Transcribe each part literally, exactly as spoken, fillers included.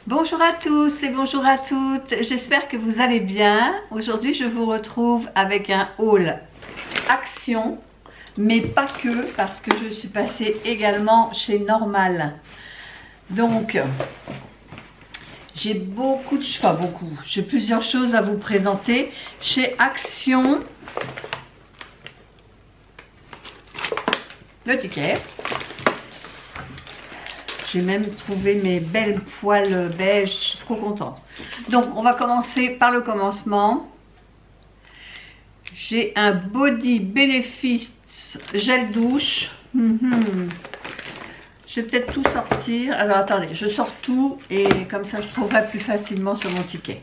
Bonjour à tous et bonjour à toutes, j'espère que vous allez bien. Aujourd'hui je vous retrouve avec un haul Action, mais pas que, parce que je suis passée également chez Normal. Donc j'ai beaucoup de enfin beaucoup, j'ai plusieurs choses à vous présenter. Chez Action, le ticket. J'ai même trouvé mes belles poils beige, je suis trop contente. Donc on va commencer par le commencement. J'ai un Body Benefits gel douche. Mm-hmm. Je vais peut-être tout sortir. Alors attendez, je sors tout et comme ça je trouverai plus facilement sur mon ticket.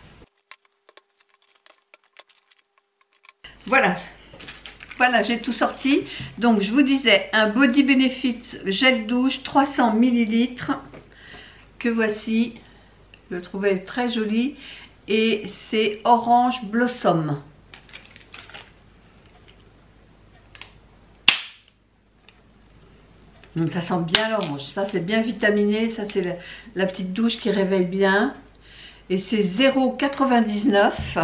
Voilà. Voilà, j'ai tout sorti. Donc, je vous disais, un Body Benefits gel douche trois cents millilitres que voici. Je le trouvais très joli. Et c'est Orange Blossom. Donc, ça sent bien l'orange. Ça, c'est bien vitaminé. Ça, c'est la, la petite douche qui réveille bien. Et c'est zéro virgule quatre-vingt-dix-neuf.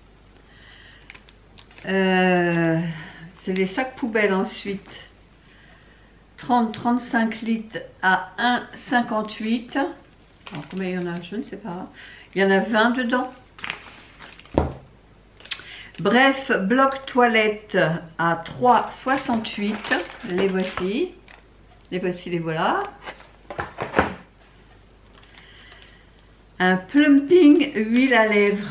Euh... C'est les sacs poubelles ensuite. trente à trente-cinq litres à un virgule cinquante-huit. Alors combien il y en a? Je ne sais pas. Il y en a vingt dedans. Bref, bloc toilette à trois virgule soixante-huit. Les voici. Les voici, les voilà. Un plumping huile à lèvres.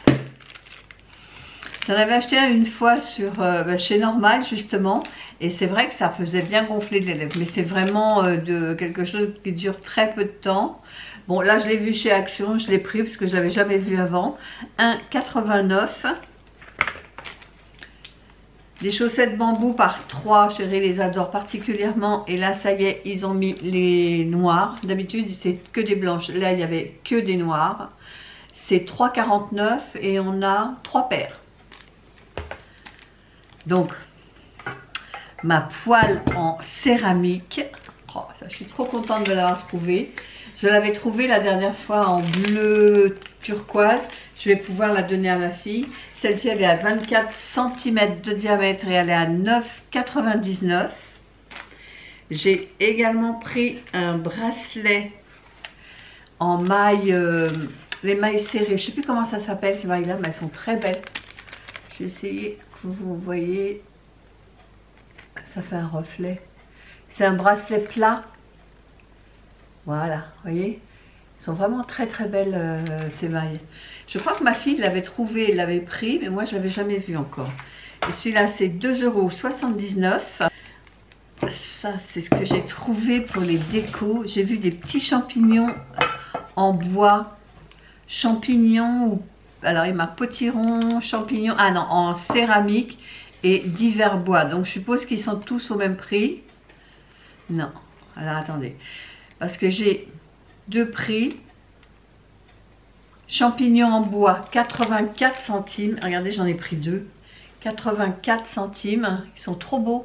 J'en avais acheté un une fois sur, euh, bah, chez Normal justement, et c'est vrai que ça faisait bien gonfler les lèvres, mais c'est vraiment euh, de quelque chose qui dure très peu de temps. Bon, là je l'ai vu chez Action, je l'ai pris parce que je l'avais jamais vu avant. un virgule quatre-vingt-neuf. Des chaussettes bambou par trois, chérie les adore particulièrement, et là ça y est, ils ont mis les noirs. D'habitude c'est que des blanches, là il y avait que des noirs. C'est trois virgule quarante-neuf et on a trois paires. Donc, ma poêle en céramique, oh, ça, je suis trop contente de l'avoir trouvée. Je l'avais trouvée la dernière fois en bleu turquoise. Je vais pouvoir la donner à ma fille. Celle-ci, elle est à vingt-quatre centimètres de diamètre et elle est à neuf virgule quatre-vingt-dix-neuf. J'ai également pris un bracelet en mailles, euh, les mailles serrées. Je ne sais plus comment ça s'appelle ces mailles-là, mais elles sont très belles. J'ai essayé. Vous voyez, ça fait un reflet. C'est un bracelet plat. Voilà, vous voyez. Ils sont vraiment très très belles euh, ces mailles. Je crois que ma fille l'avait trouvé, l'avait pris, mais moi je l'avais jamais vu encore. Et celui-là c'est deux euros soixante-dix-neuf. Ça c'est ce que j'ai trouvé pour les décos. J'ai vu des petits champignons en bois. Champignons ou alors il marque potiron, champignons, ah non, en céramique et divers bois. Donc je suppose qu'ils sont tous au même prix. Non, alors attendez. Parce que j'ai deux prix. Champignons en bois, quatre-vingt-quatre centimes. Regardez, j'en ai pris deux. quatre-vingt-quatre centimes. Ils sont trop beaux.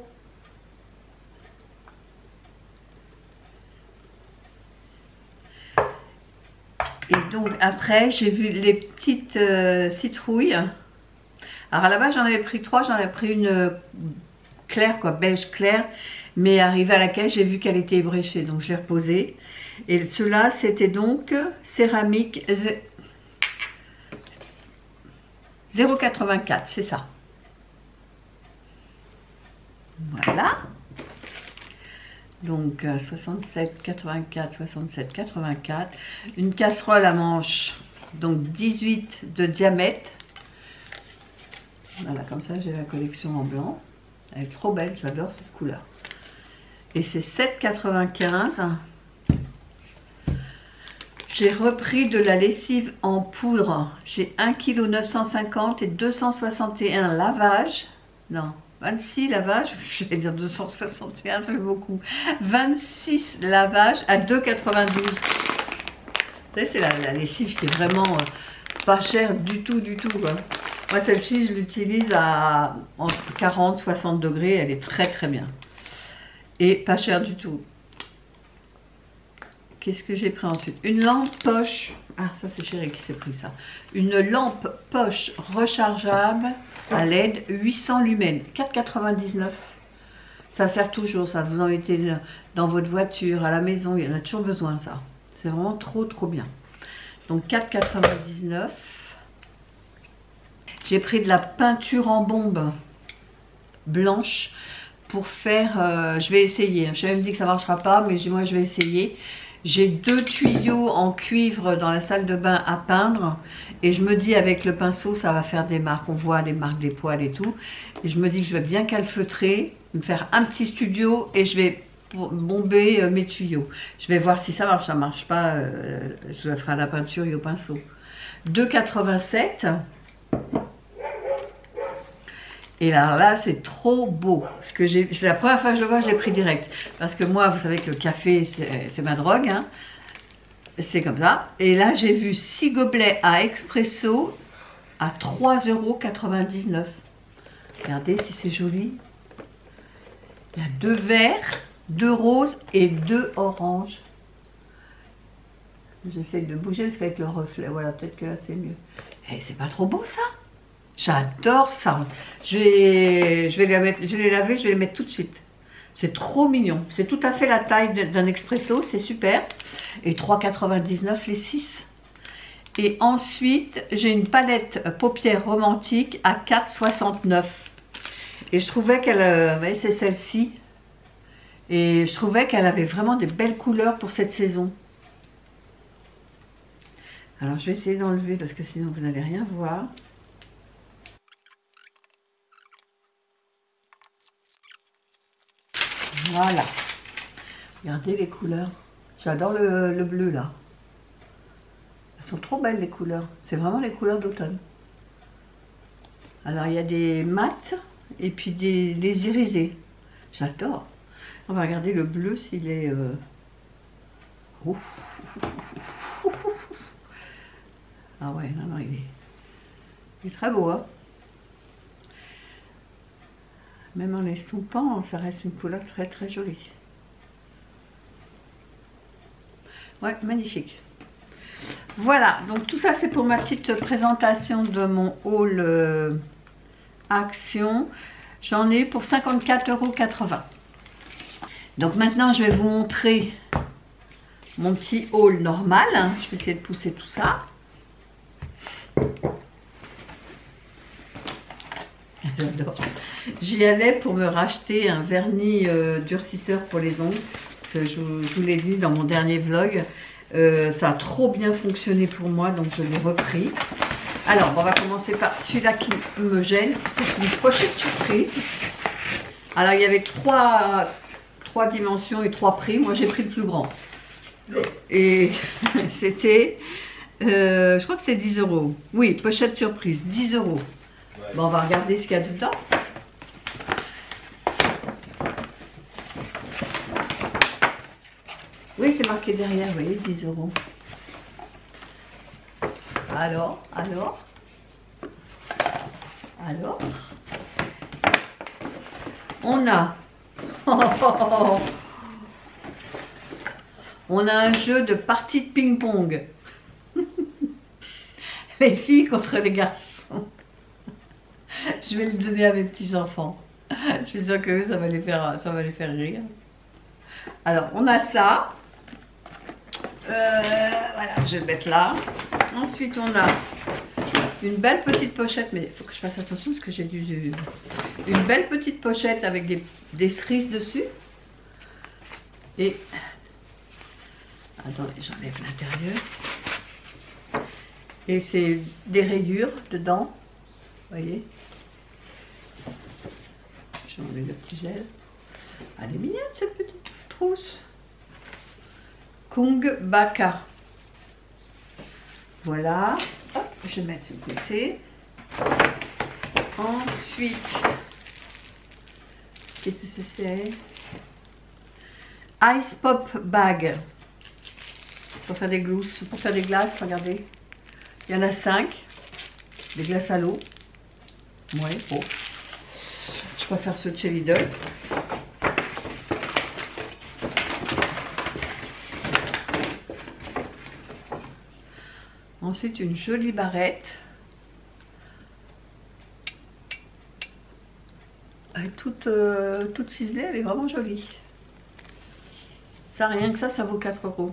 Et donc après j'ai vu les petites euh, citrouilles. Alors à la base j'en avais pris trois, j'en avais pris une euh, claire quoi, beige clair. Mais arrivé à laquelle j'ai vu qu'elle était ébréchée, donc je l'ai reposée. Et ceux-là c'était donc céramique zéro virgule quatre-vingt-quatre, c'est ça. Voilà. Donc soixante-sept, quatre-vingt-quatre, soixante-sept, quatre-vingt-quatre. Une casserole à manche, donc dix-huit de diamètre. Voilà, comme ça j'ai la collection en blanc. Elle est trop belle, j'adore cette couleur. Et c'est sept virgule quatre-vingt-quinze. J'ai repris de la lessive en poudre. J'ai un virgule neuf cent cinquante kilos et deux cent soixante et un lavages. Non. vingt-six lavages, je vais dire deux cent soixante et un, c'est beaucoup. vingt-six lavages à deux virgule quatre-vingt-douze. C'est la, la lessive qui est vraiment euh, pas chère du tout, du tout. Quoi. Moi, celle-ci, je l'utilise à entre quarante et soixante degrés. Elle est très, très bien. Et pas chère du tout. Qu'est-ce que j'ai pris ensuite? Une lampe poche. Ah, ça c'est Chéri qui s'est pris ça. Une lampe poche rechargeable à L E D huit cents lumens, quatre quatre-vingt-dix-neuf. Ça sert toujours, ça. Vous en mettez dans votre voiture, à la maison, il y en a toujours besoin, ça. C'est vraiment trop, trop bien. Donc quatre quatre-vingt-dix-neuf. J'ai pris de la peinture en bombe blanche pour faire... Euh, je vais essayer. Je me dis que ça ne marchera pas, mais moi je vais essayer. J'ai deux tuyaux en cuivre dans la salle de bain à peindre. Et je me dis avec le pinceau, ça va faire des marques. On voit les marques des poils et tout. Et je me dis que je vais bien calfeutrer, me faire un petit studio et je vais bomber euh, mes tuyaux. Je vais voir si ça marche. Ça ne marche pas, euh, je le ferai à la peinture et au pinceau. deux quatre-vingt-sept. Et là, là c'est trop beau. Parce que j'ai, c'est la première fois que je le vois, je l'ai pris direct. Parce que moi, vous savez que le café, c'est ma drogue. Hein. C'est comme ça. Et là, j'ai vu six gobelets à expresso à trois euros quatre-vingt-dix-neuf. Regardez si c'est joli. Il y a deux verts, deux roses et deux oranges. J'essaie de bouger parce qu'avec le reflet, voilà, peut-être que là, c'est mieux. Et c'est pas trop beau, ça? J'adore ça. Je vais, je vais les mettre, je vais les laver, je vais les mettre tout de suite. C'est trop mignon. C'est tout à fait la taille d'un expresso, c'est super. Et trois quatre-vingt-dix-neuf les six. Et ensuite, j'ai une palette paupières romantique à quatre soixante-neuf. Et je trouvais qu'elle, euh, ouais, c'est celle-ci. Et je trouvais qu'elle avait vraiment des belles couleurs pour cette saison. Alors je vais essayer d'enlever parce que sinon vous n'allez rien voir. Voilà. Regardez les couleurs. J'adore le, le bleu là. Elles sont trop belles les couleurs. C'est vraiment les couleurs d'automne. Alors il y a des mats et puis des, des irisés. J'adore. On va regarder le bleu s'il est... Euh... Ouf. Ah ouais, non, non, il est, il est très beau. Hein, même en l'estompant, ça reste une couleur très très jolie. Ouais, magnifique. Voilà, donc tout ça c'est pour ma petite présentation de mon haul euh, Action. J'en ai eu pour cinquante-quatre euros quatre-vingts. Donc maintenant je vais vous montrer mon petit haul normal. Hein. Je vais essayer de pousser tout ça. J'adore. J'y allais pour me racheter un vernis euh, durcisseur pour les ongles. Parce que je, je vous l'ai dit dans mon dernier vlog. Euh, ça a trop bien fonctionné pour moi, donc je l'ai repris. Alors, on va commencer par celui-là qui me gêne. C'est une pochette surprise. Alors, il y avait trois, trois dimensions et trois prix. Moi, j'ai pris le plus grand. Et c'était... Euh, je crois que c'était dix euros. Oui, pochette surprise, dix euros. Ouais. Bon, on va regarder ce qu'il y a dedans. Oui, c'est marqué derrière, vous voyez, dix euros. Alors, alors, alors, on a... on a un jeu de partie de ping-pong. Les filles contre les garçons. Je vais le donner à mes petits-enfants. Je suis sûre que eux, ça va les faire, ça va les faire rire. Alors, on a ça. Euh, voilà, je vais le mettre là. Ensuite, on a une belle petite pochette. Mais il faut que je fasse attention parce que j'ai du... Une belle petite pochette avec des, des cerises dessus. Et... Attendez, j'enlève l'intérieur. Et c'est des rayures dedans, vous voyez. Je vais enlever le petit gel. Elle est mignonne cette petite trousse. Kung Baka. Voilà. Hop, je vais mettre ce côté. Ensuite, qu'est-ce que c'est? Ice Pop Bag. Pour faire des glousses, pour faire des glaces, regardez. Il y en a cinq. Des glaces à l'eau. Ouais, bon. Je préfère ceux de chez Lidl. Ensuite, une jolie barrette. Elle est toute, euh, toute ciselée, elle est vraiment jolie. Ça, rien que ça, ça vaut quatre euros.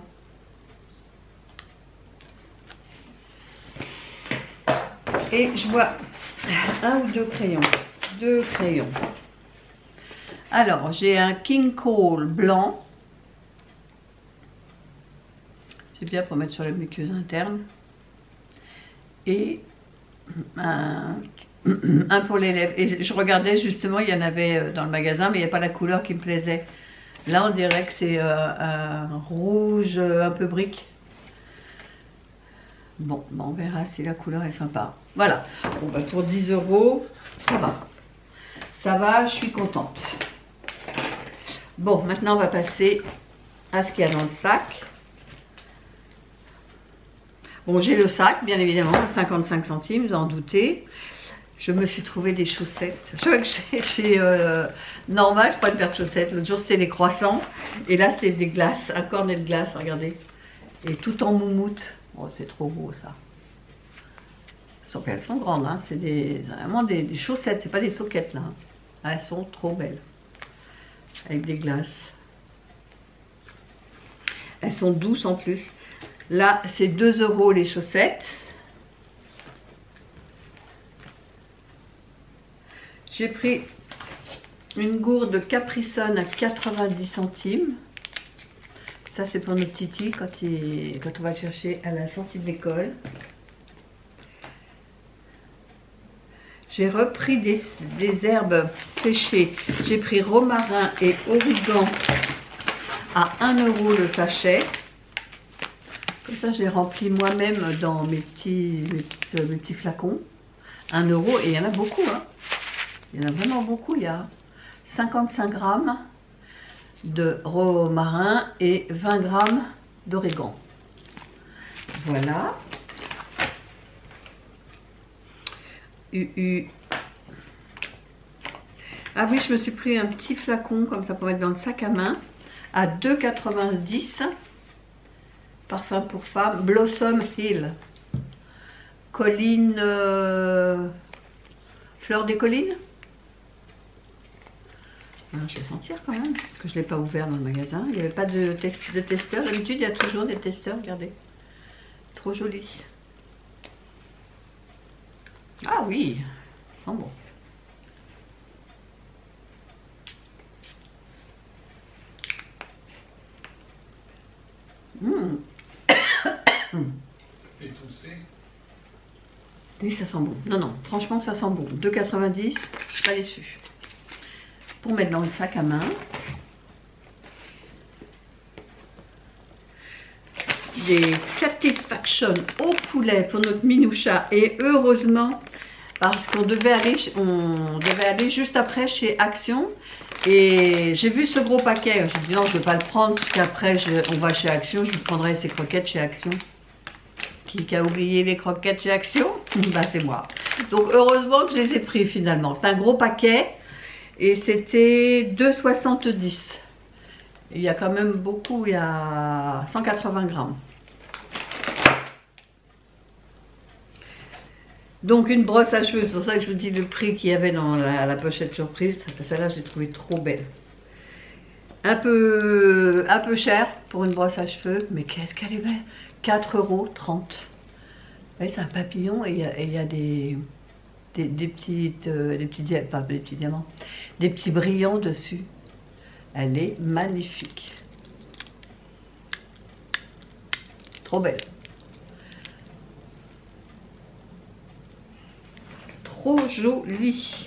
Et je vois un ou deux crayons. Deux crayons. Alors, j'ai un King Cole blanc. C'est bien pour mettre sur les muqueuses internes. Et un, un pour les lèvres. Et je regardais justement, il y en avait dans le magasin, mais il n'y a pas la couleur qui me plaisait. Là, on dirait que c'est euh, un rouge un peu brique. Bon, ben on verra si la couleur est sympa. Voilà. Bon, ben pour dix euros, ça va. Ça va, je suis contente. Bon, maintenant, on va passer à ce qu'il y a dans le sac. Bon, j'ai le sac, bien évidemment, à cinquante-cinq centimes, vous en doutez. Je me suis trouvé des chaussettes. Je vois que chez, chez euh, Norma, je prends une paire de chaussettes. L'autre jour, c'était les croissants. Et là, c'est des glaces, un cornet de glace, regardez. Et tout en moumoute. Oh, c'est trop beau, ça. Sauf qu'elles sont grandes, hein. C'est des, vraiment des, des chaussettes, c'est pas des soquettes, là. Elles sont trop belles. Avec des glaces. Elles sont douces en plus. Là, c'est deux euros les chaussettes. J'ai pris une gourde Capri-Sun à quatre-vingt-dix centimes. Ça, c'est pour notre titi quand, il, quand on va le chercher à la sortie de l'école. J'ai repris des, des herbes séchées. J'ai pris romarin et origan à un euro le sachet. Comme ça, j'ai rempli moi-même dans mes petits, mes, petites, mes petits flacons. un euro, et il y en a beaucoup, hein. Il y en a vraiment beaucoup. Il y a cinquante-cinq grammes de romarin et vingt grammes d'origan. Voilà. U U. Ah oui, je me suis pris un petit flacon comme ça pour mettre dans le sac à main à deux quatre-vingt-dix. Parfum pour femme, Blossom Hill. Colline, euh, fleur des collines. Alors, je vais sentir quand même, parce que je ne l'ai pas ouvert dans le magasin. Il n'y avait pas de, de testeur. D'habitude, il y a toujours des testeurs, regardez. Trop joli. Ah oui, ça sent bon. Mmh. Et tousser. Oui, ça sent bon. Non, non, franchement, ça sent bon. deux quatre-vingt-dix, je suis pas déçue. Pour mettre dans le sac à main. Des Satisfaction au poulet pour notre minoucha. Et heureusement, parce qu'on devait aller, on devait aller juste après chez Action. Et j'ai vu ce gros paquet. J'ai dit non, je ne vais pas le prendre, parce qu'après, on va chez Action. Je vous prendrai ces croquettes chez Action. Qui a oublié les croquettes chez Action? Bah, c'est moi. Donc, heureusement que je les ai pris finalement. C'est un gros paquet. Et c'était deux soixante-dix. Il y a quand même beaucoup, il y a cent quatre-vingts grammes. Donc une brosse à cheveux, c'est pour ça que je vous dis le prix qu'il y avait dans la, la pochette surprise. Celle-là, je l'ai trouvée trop belle. Un peu, un peu cher pour une brosse à cheveux, mais qu'est-ce qu'elle est belle. quatre euros trente. C'est un papillon et il y a, et il y a des, des, des, petites, euh, des, petits, pas des petits diamants, des petits brillants dessus. Elle est magnifique. Trop belle. Trop jolie.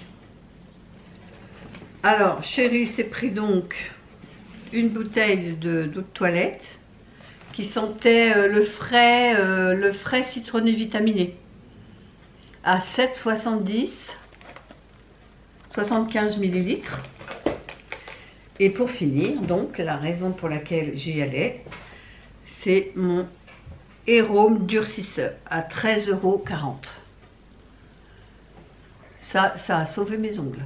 Alors, chérie s'est pris donc une bouteille de d'eau de toilette qui sentait euh, le frais, euh, le frais citronné vitaminé à sept soixante-dix, soixante-quinze millilitres. Et pour finir, donc, la raison pour laquelle j'y allais, c'est mon Hérôme durcisseur à treize euros quarante. Ça, ça a sauvé mes ongles.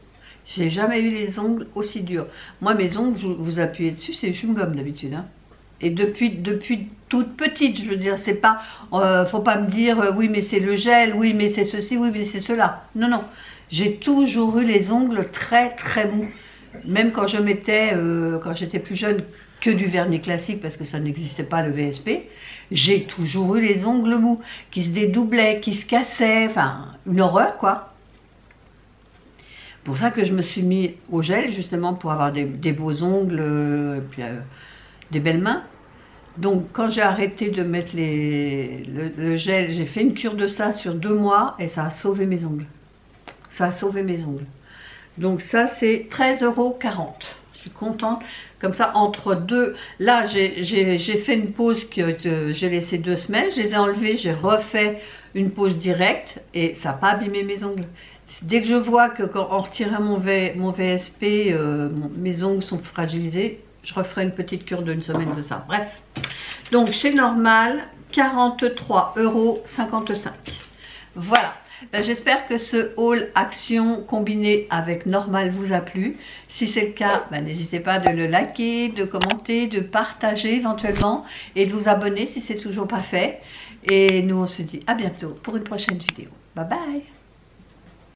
J'ai jamais eu les ongles aussi durs. Moi, mes ongles, vous, vous appuyez dessus, c'est chewing-gum d'habitude. Hein. Et depuis, depuis toute petite, je veux dire, c'est pas, euh, faut pas me dire, euh, oui mais c'est le gel, oui mais c'est ceci, oui mais c'est cela. Non, non, j'ai toujours eu les ongles très très mous. Même quand je mettais, euh, quand j'étais plus jeune, que du vernis classique, parce que ça n'existait pas le V S P, j'ai toujours eu les ongles mous, qui se dédoublaient, qui se cassaient, enfin, une horreur quoi. Pour ça que je me suis mis au gel, justement, pour avoir des, des beaux ongles, euh, et puis euh, des belles mains. Donc quand j'ai arrêté de mettre les, le, le gel, j'ai fait une cure de ça sur deux mois, et ça a sauvé mes ongles. Ça a sauvé mes ongles. Donc ça c'est treize euros quarante. Je suis contente. Comme ça entre deux, là j'ai fait une pause que, que j'ai laissé deux semaines. Je les ai enlevés, j'ai refait une pause directe et ça n'a pas abîmé mes ongles. Dès que je vois que quand on retirait mon, v, mon V S P, euh, mon, mes ongles sont fragilisés, je referai une petite cure d'une semaine de ça. Bref. Donc chez Normal, quarante-trois euros cinquante-cinq. Voilà. J'espère que ce haul action combiné avec Normal vous a plu. Si c'est le cas, ben, n'hésitez pas de le liker, de commenter, de partager éventuellement et de vous abonner si c'est toujours pas fait. Et nous on se dit à bientôt pour une prochaine vidéo. Bye bye.